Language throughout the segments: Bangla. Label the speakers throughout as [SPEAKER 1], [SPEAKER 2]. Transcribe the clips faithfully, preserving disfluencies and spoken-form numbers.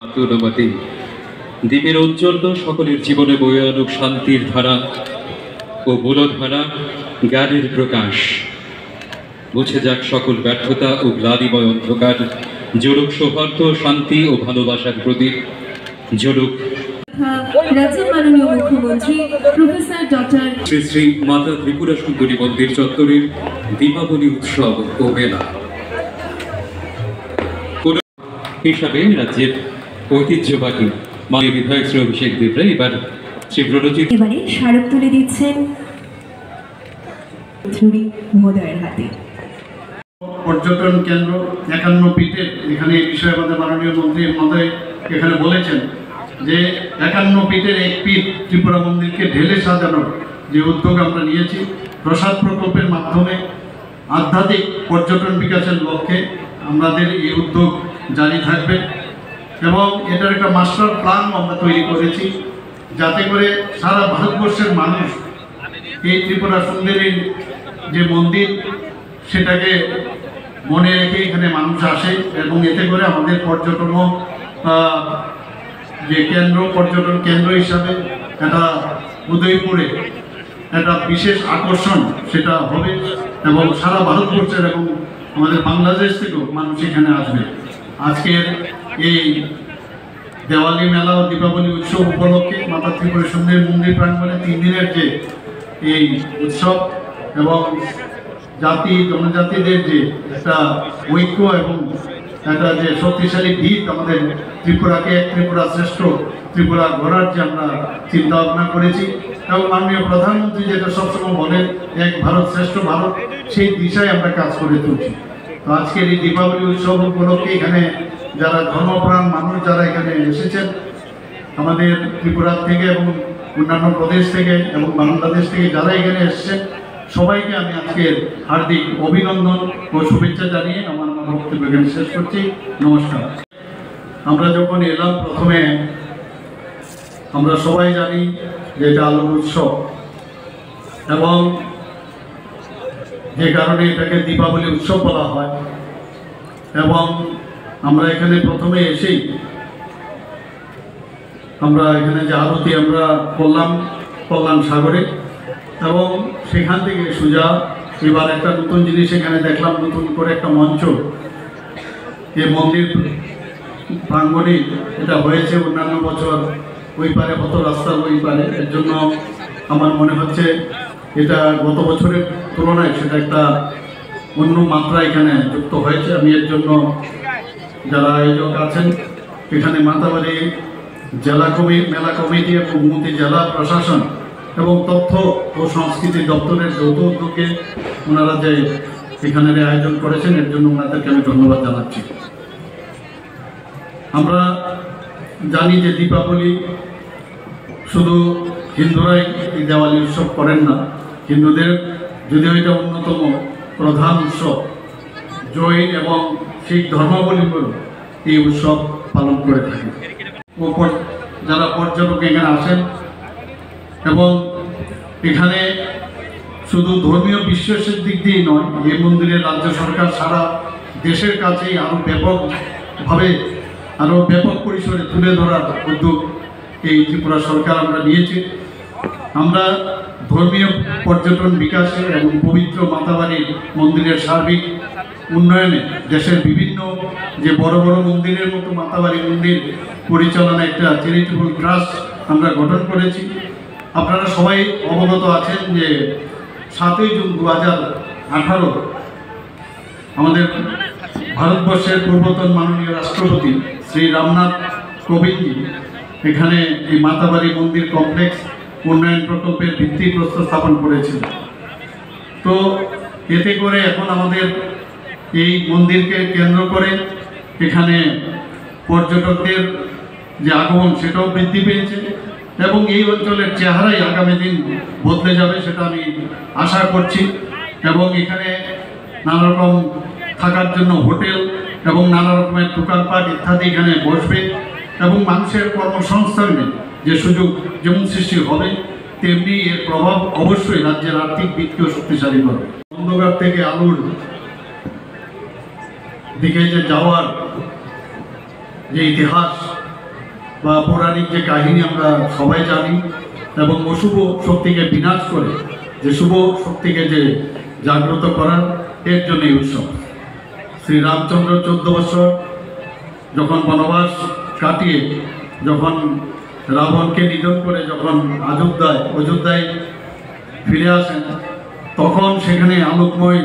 [SPEAKER 1] অনুমতি দ্বীপের ঔজ্জ্বল্য সকলের জীবনে বয়ে আনুক শান্তির ধারা ও মূলধারা জ্ঞানের প্রকাশ। মুছে যাক সকল ব্যর্থতা ও গ্লানিময় অন্ধকার, জ্বলুক সৌহার্দ্য, শান্তি ও ভালোবাসার প্রতীক, জ্বলুক
[SPEAKER 2] রাজ্যের মাননীয় মুখ্যমন্ত্রী প্রফেসর ডক্টর
[SPEAKER 1] শ্রী শ্রী মাতা ত্রিপুরা সুন্দরী মন্দির চত্বরের দীপাবলি উৎসব ও মেলা হিসাবে রাজ্যের ঐতিহ্যবাহী মাননীয় বিধায়ক শ্রী অভিষেক দেবরা এবার শ্রী প্রণজিৎ
[SPEAKER 2] এবারে স্মারক তুলে দিচ্ছেন মহোদয়ের হাতে।
[SPEAKER 3] পর্যটন কেন্দ্র একান্ন পিঠের এখানে এই বিষয়ে আমাদের মাননীয় মন্ত্রী মহোদয় এখানে বলেছেন যে একান্ন পিঠের এক পিঠ ত্রিপুরা মন্দিরকে ঢেলে সাজানোর যে উদ্যোগ আমরা নিয়েছি, প্রসাদ প্রকল্পের মাধ্যমে আধ্যাত্মিক পর্যটন বিকাশের লক্ষ্যে আমাদের এই উদ্যোগ জারি থাকবে এবং এটার একটা মাস্টার প্ল্যান আমরা তৈরি করেছি যাতে করে সারা ভারতবর্ষের মানুষ এই ত্রিপুরা সুন্দরীর যে মন্দির সেটাকে মনে রেখে এখানে মানুষ আসে এবং এতে করে আমাদের পর্যটন যে কেন্দ্র পর্যটন কেন্দ্র হিসাবে এটা উদয়পুরে একটা বিশেষ আকর্ষণ সেটা হবে এবং সারা ভারতবর্ষের এবং আমাদের বাংলাদেশ থেকেও মানুষ এখানে আসবে। আজকের এই দেওয়ালি মেলা ও দীপাবলি উৎসব উপলক্ষে মাতা ত্রিপুরা সুন্দরী মন্দির প্রাঙ্গণে তিন দিনের যে এই উৎসব এবং জাতি জনজাতিদের যে একটা ঐক্য এবং একটা যে শক্তিশালী ভিত আমাদের ত্রিপুরাকে এক ত্রিপুরা শ্রেষ্ঠ ত্রিপুরা গড়ার যে আমরা চিন্তা ভাবনা করেছি এবং মাননীয় প্রধানমন্ত্রী যেটা সবসময় বলেন এক ভারত শ্রেষ্ঠ ভারত, সেই দিশায় আমরা কাজ করে চলছি। তো আজকের এই দীপাবলি উৎসব উপলক্ষে এখানে যারা ধর্মপ্রাণ মানুষ যারা এখানে এসেছেন আমাদের ত্রিপুরা থেকে এবং অন্যান্য প্রদেশ থেকে এবং বাংলাদেশ থেকে যারা এখানে এসেছেন সবাইকে আমি আজকে হার্দিক অভিনন্দন ও শুভেচ্ছা জানিয়ে আমার আমার বক্তব্য এখানে শেষ করছি। নমস্কার। আমরা যখন এলাম প্রথমে আমরা সবাই জানি যে এটা আলোর উৎসব এবং যে কারণে এটাকে দীপাবলি উৎসব বলা হয় এবং আমরা এখানে প্রথমে এসেই আমরা এখানে যে আরতি আমরা করলাম কল্যাণ সাগরে এবং সেখান থেকে সোজা এবার একটা নতুন জিনিস এখানে দেখলাম, নতুন করে একটা মঞ্চ এই মন্দির প্রাঙ্গণে এটা হয়েছে। অন্যান্য বছর ওই পারে কত রাস্তা ওই পারে, এর জন্য আমার মনে হচ্ছে এটা গত বছরের তুলনায় সেটা একটা অন্য মাত্রা এখানে যুক্ত হয়েছে। আমি এর জন্য যারা আয়োজক আছেন এখানে মাতাবাড়ি জেলা কমিটি মেলা কমিটি এবং মুতি জেলা প্রশাসন এবং তথ্য ও সংস্কৃতি দপ্তরের যৌথ উদ্যোগে ওনারা যে এখানের আয়োজন করেছেন এর জন্য ওনাদেরকে আমি ধন্যবাদ জানাচ্ছি। আমরা জানি যে দীপাবলি শুধু হিন্দুরাই এই দেওয়ালি উৎসব করেন না, হিন্দুদের যদিও এটা অন্যতম প্রধান উৎসব, জৈন এবং শিখ ধর্মাবলম্বীও এই উৎসব পালন করে থাকে। যারা পর্যটক এখানে আসেন এবং এখানে শুধু ধর্মীয় বিশ্বাসের দিক দিয়েই নয়, এই মন্দিরের রাজ্য সরকার সারা দেশের কাছেই আরও ব্যাপকভাবে আরও ব্যাপক পরিসরে তুলে ধরার উদ্যোগ এই ত্রিপুরা সরকার আমরা নিয়েছি। আমরা ধর্মীয় পর্যটন বিকাশে এবং পবিত্র মাতাবাড়ির মন্দিরের সার্বিক উন্নয়নে দেশের বিভিন্ন যে বড় বড় মন্দিরের মতো মাতাবাড়ি মন্দির পরিচালনা একটা চ্যারিটেবল ট্রাস্ট আমরা গঠন করেছি। আপনারা সবাই অবগত আছেন যে সাতই জুন দু হাজার আঠারো আমাদের ভারতবর্ষের পূর্বতন মাননীয় রাষ্ট্রপতি শ্রী রামনাথ কোবিন্দজি এখানে এই মাতাবাড়ি মন্দির কমপ্লেক্স উন্নয়ন প্রকল্পের ভিত্তিপ্রস্তর স্থাপন করেছিলেন। তো এতে করে এখন আমাদের এই মন্দিরকে কেন্দ্র করে এখানে পর্যটকদের যে আগমন সেটাও বৃদ্ধি পেয়েছে এবং এই অঞ্চলের চেহারাই আগামী দিন বদলে যাবে সেটা আমি আশা করছি। এবং এখানে নানা রকম থাকার জন্য হোটেল এবং নানা রকমের দোকানপাট ইত্যাদি এখানে বসবে এবং মানুষের কর্মসংস্থানের যে সুযোগ যেমন সৃষ্টি হবে তেমনি এর প্রভাব অবশ্যই রাজ্যের আর্থিক দিককেও শক্তিশালী করবে। অন্ধকার থেকে আলোর দিকে যে যাওয়ার যে ইতিহাস বা পৌরাণিক যে কাহিনী আমরা সবাই জানি, এবং অশুভ শক্তিকে বিনাশ করে যে শুভ শক্তিকে যে জাগ্রত করার, এর জন্য এই উৎসব। শ্রী রামচন্দ্র চোদ্দ বছর যখন বনবাস কাটিয়ে যখন রাবণকে নিধন করে যখন অযোধ্যায় অযোধ্যায় ফিরে আসেন, তখন সেখানে আলোকময়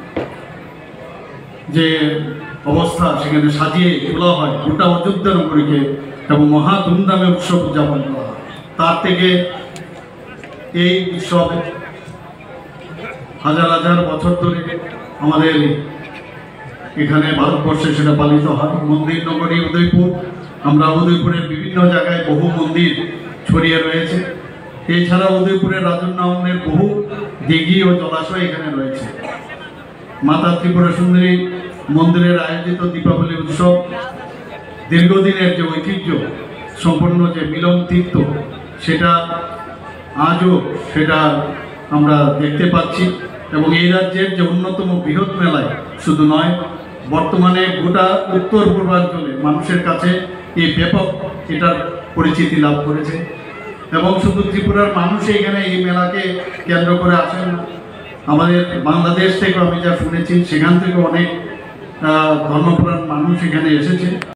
[SPEAKER 3] যে অবস্থা সেখানে সাজিয়ে তোলা হয় গোটা অযোধ্যা নগরীকে, এবং মহা ধুমধামে উৎসব উদযাপন করা হয়। তার থেকে এই উৎসব হাজার হাজার বছর ধরে আমাদের এখানে ভারতবর্ষে সেটা পালিত হয়। মন্দির নগরী উদয়পুর, আমরা উদয়পুরের বিভিন্ন জায়গায় বহু মন্দির ছড়িয়ে রয়েছে। এছাড়া উদয়পুরের রাজন্যায়নের বহু দিঘি ও জলাশয় এখানে রয়েছে। মাতা ত্রিপুরা সুন্দরী মন্দিরের আয়োজিত দীপাবলি উৎসব দীর্ঘদিনের যে ঐতিহ্য সম্পন্ন যে মিলন তীর্থ, সেটা আজও সেটা আমরা দেখতে পাচ্ছি। এবং এই রাজ্যের যে অন্যতম বৃহৎ মেলায় শুধু নয়, বর্তমানে গোটা উত্তর পূর্বাঞ্চলে মানুষের কাছে এই ব্যাপক এটার পরিচিতি লাভ করেছে। এবং শুধু ত্রিপুরার মানুষ এখানে এই মেলাকে কেন্দ্র করে আসেন না, আমাদের বাংলাদেশ থেকে আমি যা শুনেছি সেখান থেকে অনেক ধর্মপ্রাণ মানুষ এখানে এসেছে।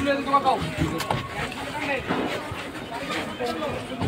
[SPEAKER 4] দাও